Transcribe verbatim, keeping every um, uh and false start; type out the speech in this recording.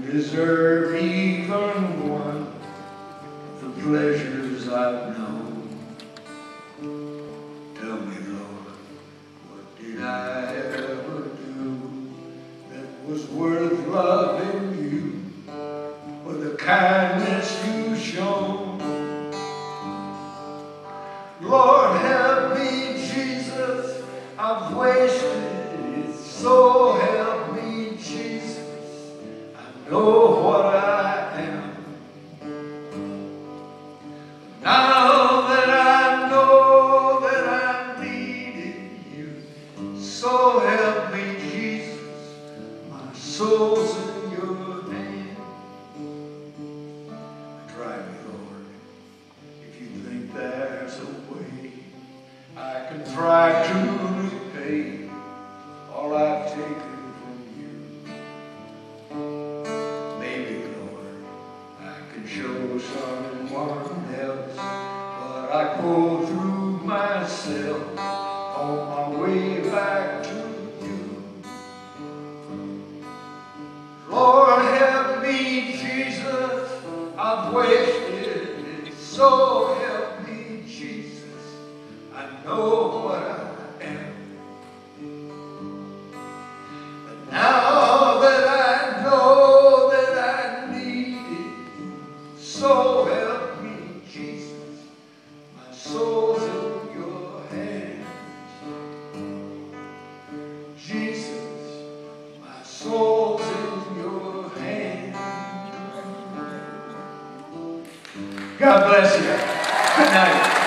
deserve even one of the pleasures I've known. Tell me, Lord, what did I ever do that was worth loving you for the kindness you've shown? Lord, help me, Jesus, I've wasted it, so help me, Jesus, I know what I am. Now that I know that I needed you, so help me, Jesus, my soul's in your hand. Try me, Lord, if you think there's a way I can try to repay all I've taken from you. Maybe, Lord, I can show someone else, but I go through myself on my way back to you. Lord, help me, Jesus, I've wasted it, so help me, Jesus, I know what I am. But now that I know that I need it, so help me, Jesus, my soul's in your hands. Jesus, my soul's in your hands. God bless you. Good night.